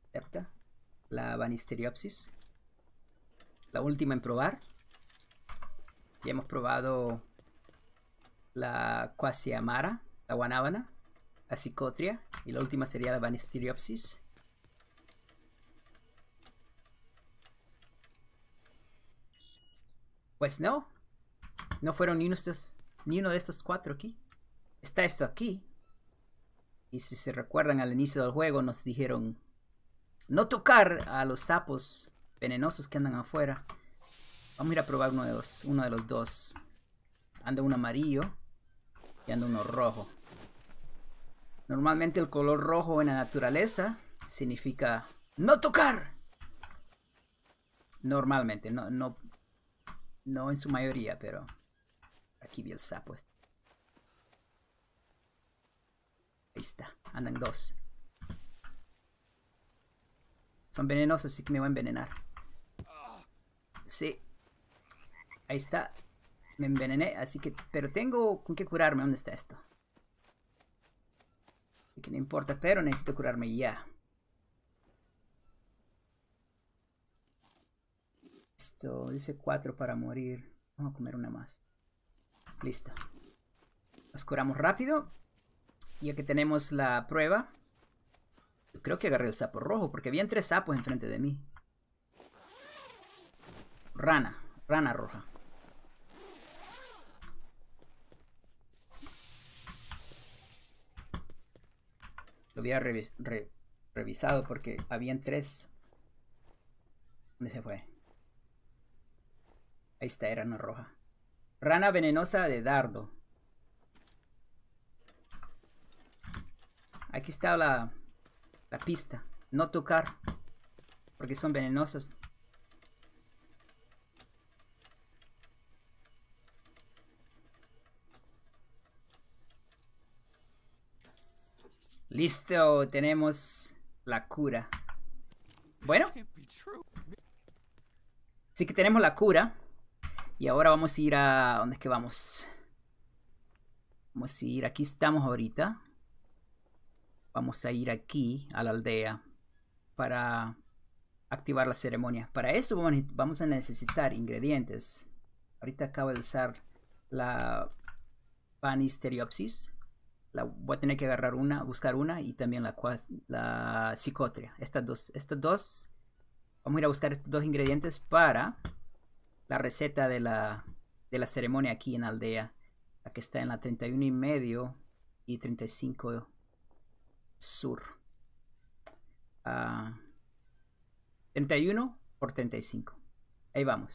Septa, la Banisteriopsis, la última en probar. Ya hemos probado la Quasiamara, la Guanábana, la Psicotria, y la última sería la Banisteriopsis. Pues no fueron ni uno de estos cuatro aquí. Está esto aquí. Y si se recuerdan, al inicio del juego nos dijeron no tocar a los sapos venenosos que andan afuera. Vamos a ir a probar uno de los dos. Anda uno amarillo y anda uno rojo. Normalmente el color rojo en la naturaleza significa no tocar. Normalmente, no en su mayoría, pero aquí vi el sapo. Ahí está, andan dos. Son venenosos, así que me voy a envenenar. Sí. Ahí está. Me envenené, así que... Pero tengo con qué curarme. ¿Dónde está esto? Así que no importa, pero necesito curarme ya. Esto dice 4 para morir. Vamos a comer una más. Listo. Nos curamos rápido. Ya que tenemos la prueba. Yo creo que agarré el sapo rojo, porque habían 3 sapos enfrente de mí. Rana roja. Lo hubiera revisado porque habían 3. ¿Dónde se fue? Ahí está, era una roja. Rana venenosa de dardo. Aquí está la pista. No tocar, porque son venenosas. Listo, tenemos la cura. Bueno, así que tenemos la cura. Y ahora vamos a ir a... ¿Dónde es que vamos? Vamos a ir... Aquí estamos ahorita. Vamos a ir aquí, a la aldea, para activar la ceremonia. Para eso vamos a necesitar ingredientes. Ahorita acabo de usar la Banisteriopsis. Voy a tener que agarrar una, buscar una, y también la Psicotria. Estas dos. Vamos a ir a buscar estos 2 ingredientes para la receta de la ceremonia aquí en la aldea. La que está en la 31,5 y 35 sur. 31 por 35. Ahí vamos.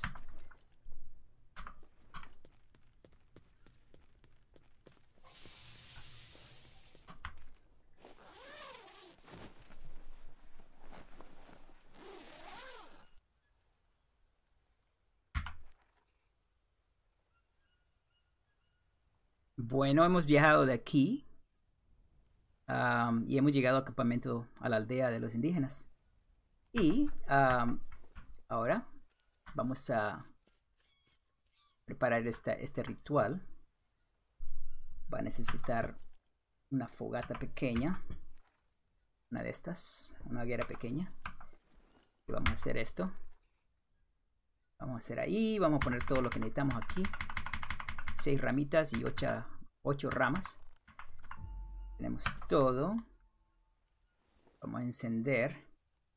Bueno, hemos viajado de aquí y hemos llegado al campamento, a la aldea de los indígenas. Y ahora vamos a preparar este ritual. Va a necesitar una fogata pequeña, una de estas, una hoguera pequeña. Y vamos a hacer esto. Vamos a hacer ahí, vamos a poner todo lo que necesitamos aquí. 6 ramitas y 8 ramas. Tenemos todo. Vamos a encender.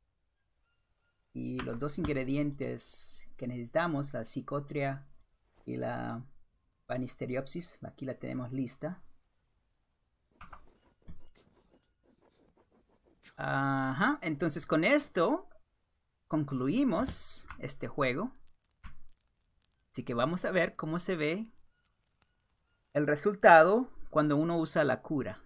Y los 2 ingredientes que necesitamos, la Psicotria y la Banisteriopsis, aquí la tenemos lista. Ajá, entonces con esto concluimos este juego. Así que vamos a ver cómo se ve el resultado cuando uno usa la cura.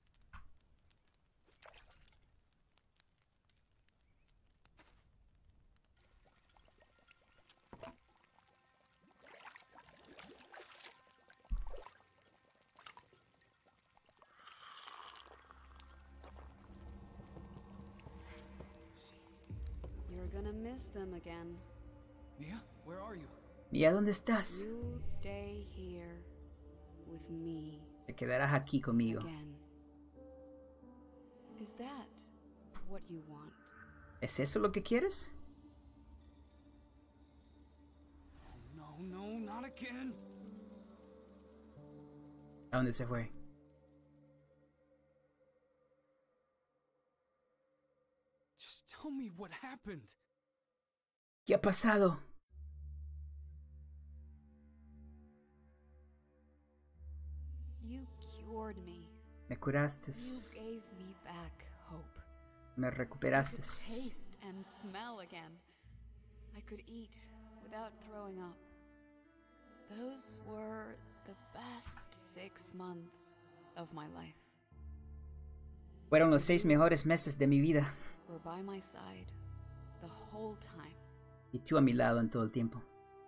You're gonna miss them again. Mia, where are you? Mia, ¿dónde estás? You'll stay here with me. Te quedarás aquí conmigo. Again. Is that what you want? ¿Es eso lo que quieres? No, no, not again. ¿A dónde se fue? Just tell me what happened. ¿Qué ha pasado? You cured me. Me curaste. You gave me back hope. Me I could recuperaste. taste and smell again. I could eat without throwing up. Those were the best 6 months of my life. Fueron los 6 mejores meses de mi vida. Were by my side the whole time. Y tú a mi lado en todo el tiempo.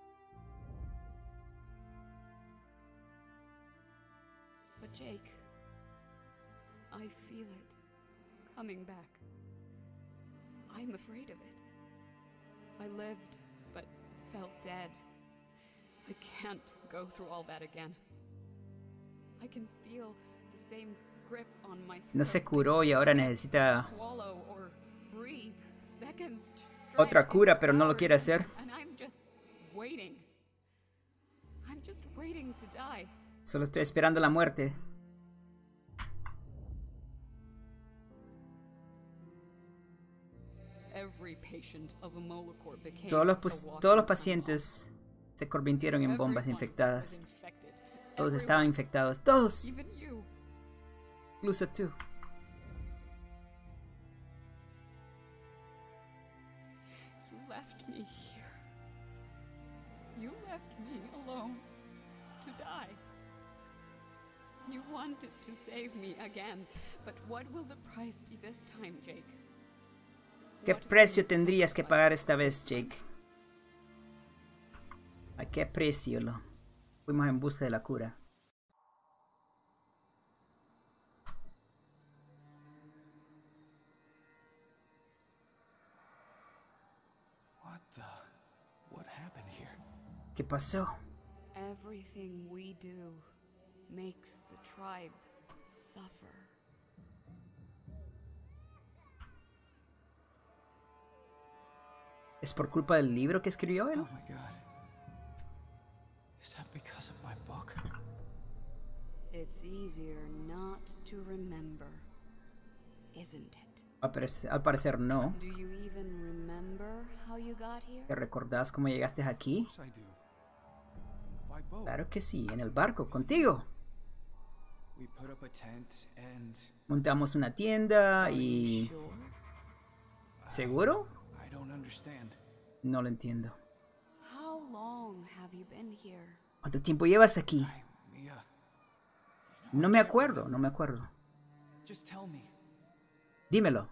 But Jake, I feel it coming back. I'm afraid of it. I lived, but felt dead. I can't go through all that again. I can feel the same grip on my throat. No se curó y ahora necesita Swallow or breathe. Seconds otra stretch cura, into pero no lo hours, quiere hacer. And I'm just waiting. I'm just waiting to die. Solo estoy esperando la muerte. Every patient of a Molicore became Todos a los walking pacientes se convirtieron en bombas Everyone infectadas. was infected. Todos estaban Everyone, infectados. Todos. even you. Incluso tú. You left me here. You left me alone to die. You wanted to save me again, but what will the price be this time, Jake? ¿Qué What will precio you tendrías que sacrifice? pagar esta vez, Jake? ¿A qué precio lo fuimos en busca de la cura? What happened here? ¿Qué pasó? Everything we do makes the tribe suffer. ¿Es por culpa del libro que escribió él? Oh my god. Is that because of my book? It's easier not to remember, isn't it? Al parecer no. Do you even remember how you got here? ¿Te recordás cómo llegaste aquí? Yes, I do. By boat. Claro que sí, en el barco, contigo. We put up a tent and Montamos una tienda Are you y... sure? ¿Seguro? I don't understand. No lo entiendo. How long have you been here? ¿Cuánto tiempo llevas aquí? Hi, Mia. No me acuerdo, no me acuerdo. Just tell me. Dímelo.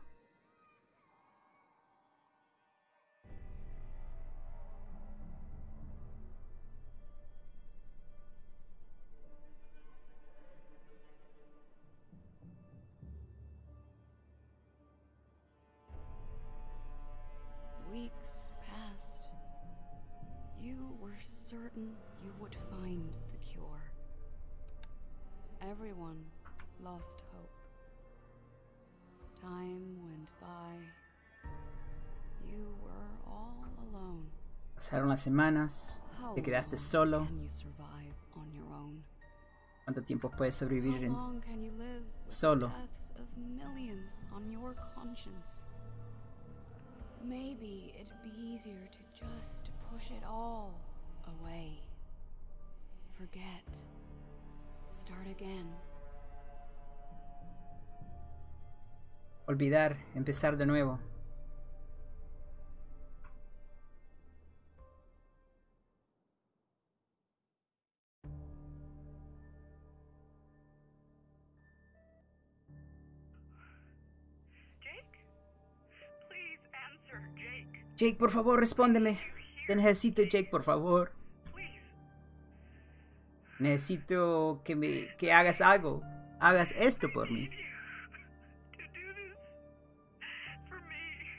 Weeks passed. You were certain you would find the cure. Everyone lost hope. Time went by. You were all alone. Pasaron las semanas. How Te quedaste long solo. can you survive on your own? ¿Cuánto tiempo puedes sobrevivir How en... long can you live with solo? the deaths of millions on your conscience? Maybe it'd be easier to just push it all away. Forget. Start again. Olvidar, empezar de nuevo. Jake? Please answer, Jake. Jake, por favor, respóndeme. Te necesito, Jake, por favor. Please. Necesito que hagas algo. Hagas esto por mí. To do this for me.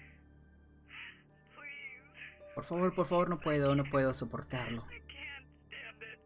Please. Por favor, no puedo soportarlo. I can't stand it.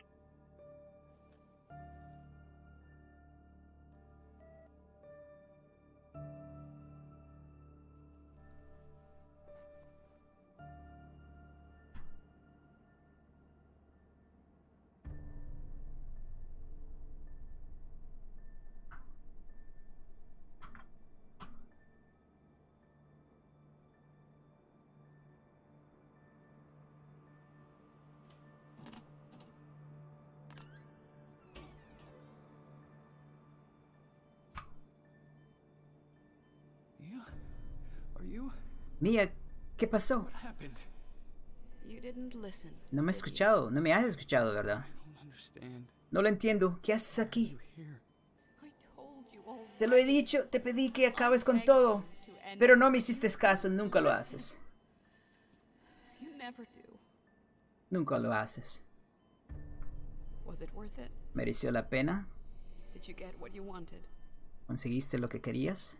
Are you? Mia, ¿qué pasó? What happened? You didn't listen. No me has did you? escuchado, no me has escuchado, ¿verdad? I don't understand. No lo entiendo. ¿Qué haces aquí? You here? I told you already. Te lo he dicho, te pedí que acabes con todo. Pero no me hiciste caso, nunca lo haces. You never do. Nunca lo haces. Was it worth it? ¿Mereció la pena? Did you get what you wanted? ¿Conseguiste lo que querías?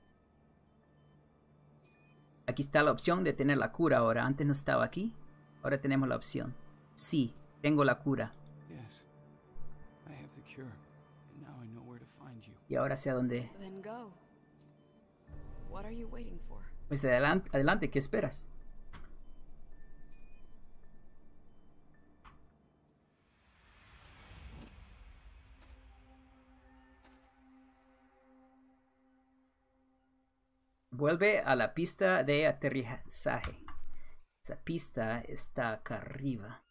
Aquí está la opción de tener la cura ahora. Antes no estaba aquí. Ahora tenemos la opción. Sí, tengo la cura. Yes. I have the cure, and now I know where to find you. Y ahora sé a dónde. Then go. What are you waiting for? Pues adelante, adelante, ¿qué esperas? Vuelve a la pista de aterrizaje. Esa pista está acá arriba.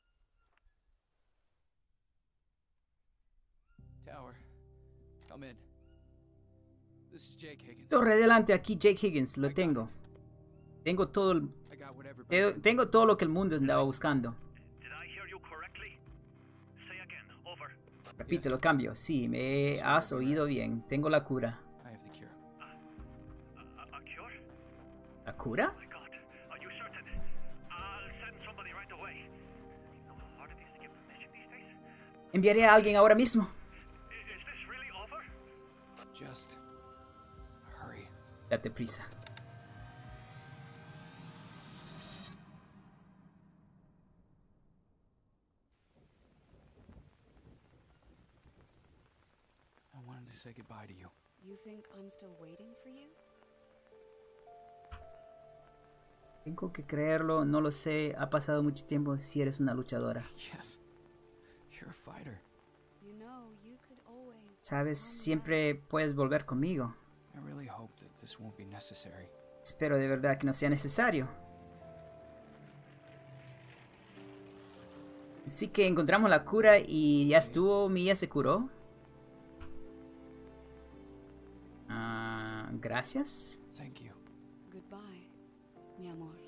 Tower, come in. This is Jake Higgins. Torre adelante, aquí Jake Higgins, lo tengo. Tengo todo, I got what everybody. tengo todo lo que el mundo andaba buscando. Did I hear you correctly? Say again. Over. Repite, lo cambio. Sí, me has oído bien. Tengo la cura. I have the cure. A cure? ¿La cura? My God. Are you certain? I'll send somebody right away. You know how hard it is to get permission these days? Enviaré a alguien ahora mismo. Is this really over? Just hurry. Date prisa. I wanted to say goodbye to you. You think I'm still waiting for you? Tengo que creerlo, no lo sé. Ha pasado mucho tiempo si eres una luchadora. Yes. You're a fighter. You know, you could always. Sabes, come siempre puedes volver conmigo. I really hope that this won't be necessary. Espero de verdad que no sea necesario. Así que encontramos la cura y ya estuvo. Mia se curó. Gracias. Thank you. back. Goodbye, mi amor.